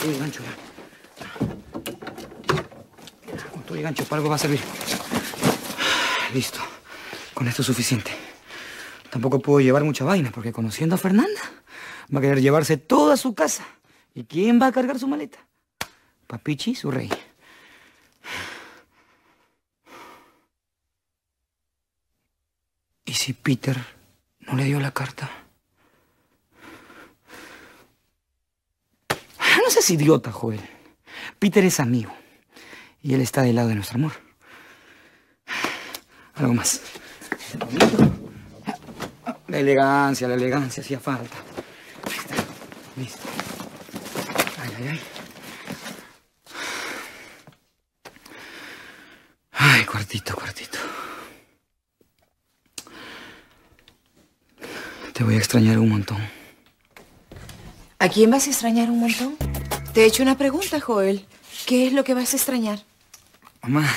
todo el gancho ya. Con todo el gancho para algo va a servir. Listo. Con esto es suficiente. Tampoco puedo llevar mucha vaina, porque conociendo a Fernanda, va a querer llevarse toda su casa. ¿Y quién va a cargar su maleta? Papichi, su rey. ¿Y si Peter no le dio la carta? No seas idiota, Joel. Peter es amigo. Y él está del lado de nuestro amor. Algo más. La elegancia hacía falta. Ahí está. Listo. Ay, ay, ay. Ay, cuartito. Te voy a extrañar un montón. ¿A quién vas a extrañar un montón? Te he hecho una pregunta, Joel. ¿Qué es lo que vas a extrañar? Mamá,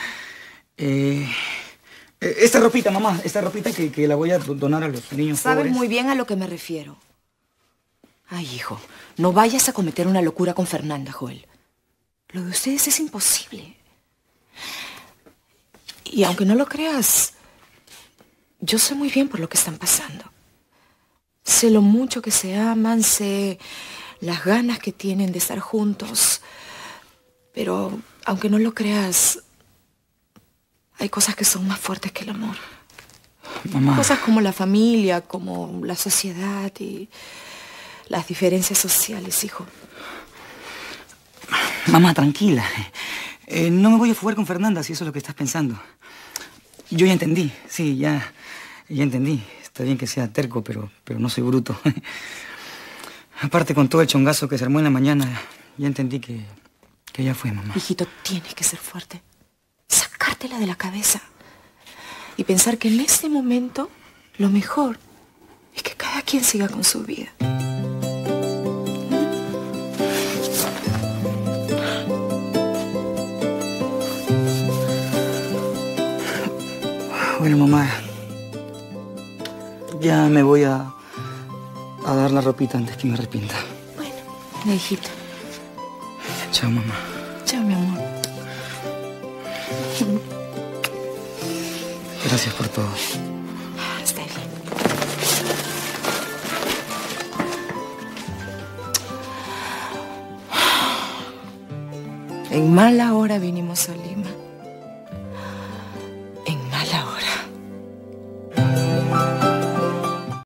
esta ropita, mamá, esta ropita que la voy a donar a los niños pobres. Sabes muy bien a lo que me refiero. Ay, hijo, no vayas a cometer una locura con Fernanda, Joel. Lo de ustedes es imposible. Y aunque no lo creas, yo sé muy bien por lo que están pasando. Sé lo mucho que se aman, sé las ganas que tienen de estar juntos. Pero, aunque no lo creas, hay cosas que son más fuertes que el amor. Mamá. Cosas como la familia, como la sociedad y las diferencias sociales, hijo. Mamá, tranquila. No me voy a fugar con Fernanda, si eso es lo que estás pensando. Yo ya entendí, sí, ya entendí. Está bien que sea terco, pero no soy bruto. Aparte, con todo el chongazo que se armó en la mañana, ya entendí que ya fue, mamá. Hijito, tienes que ser fuerte. Sacártela de la cabeza. Y pensar que en este momento, lo mejor es que cada quien siga con su vida. Bueno, mamá, ya me voy a dar la ropita antes que me arrepienta. Bueno, hijito. Chao, mamá. Chao, mi amor. Gracias por todo. Está bien. En mala hora vinimos a